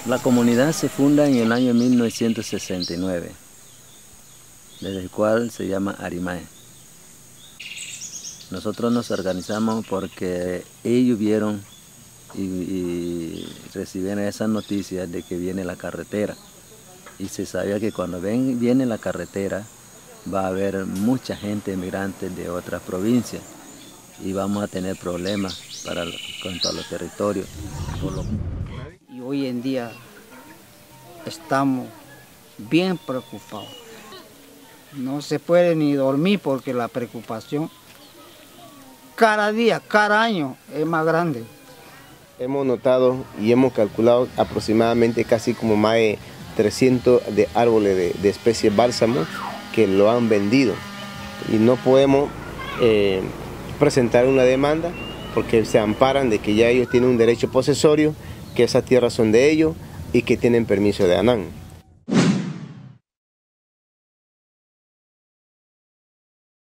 La comunidad se funda en el año 1969, desde el cual se llama Arimae. Nosotros nos organizamos porque ellos vieron y recibieron esas noticias de que viene la carretera. Y se sabía que cuando viene la carretera va a haber mucha gente emigrante de otras provincias y vamos a tener problemas cuanto a los territorios. Y hoy en día estamos bien preocupados. No se puede ni dormir porque la preocupación cada día, cada año es más grande. Hemos notado y hemos calculado aproximadamente casi como más de 300 de árboles de especie bálsamo que lo han vendido y no podemos presentar una demanda porque se amparan de que ya ellos tienen un derecho posesorio, que esas tierras son de ellos y que tienen permiso de ANAM.